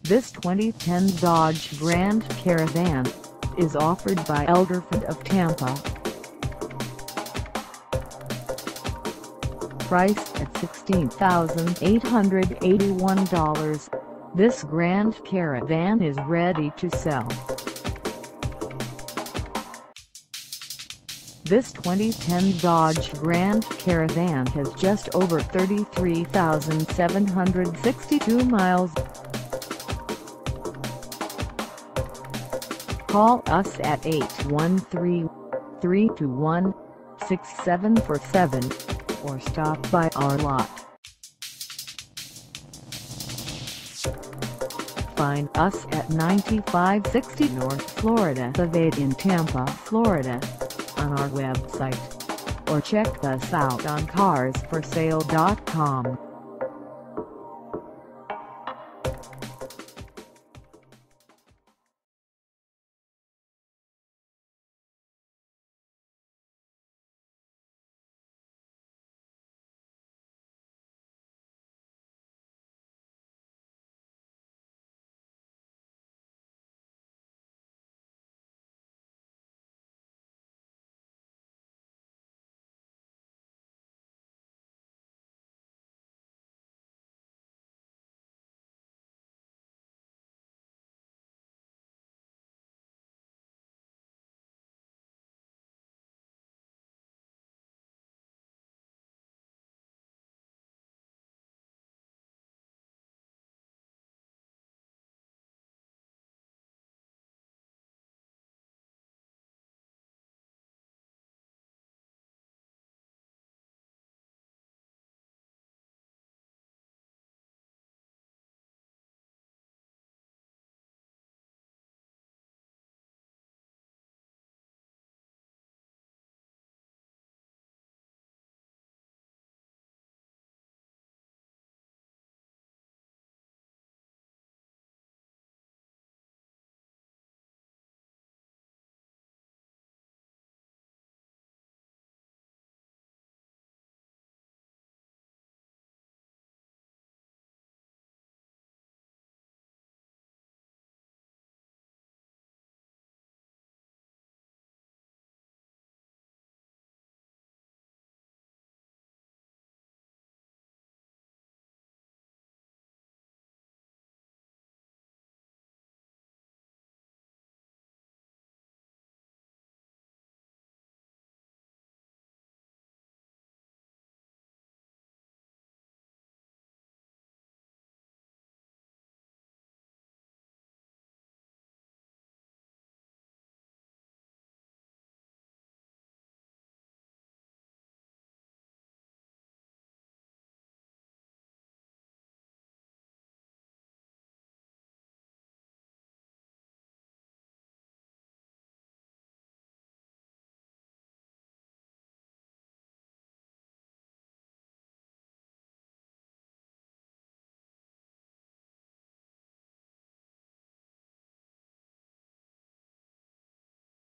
This 2010 Dodge Grand Caravan is offered by Illuminated of Tampa. Priced at $16,881, this Grand Caravan is ready to sell. This 2010 Dodge Grand Caravan has just over 33,762 miles. Call us at 813-321-6747 or stop by our lot. Find us at 9560 North Florida Ave in Tampa, Florida, on our website, or check us out on carsforsale.com.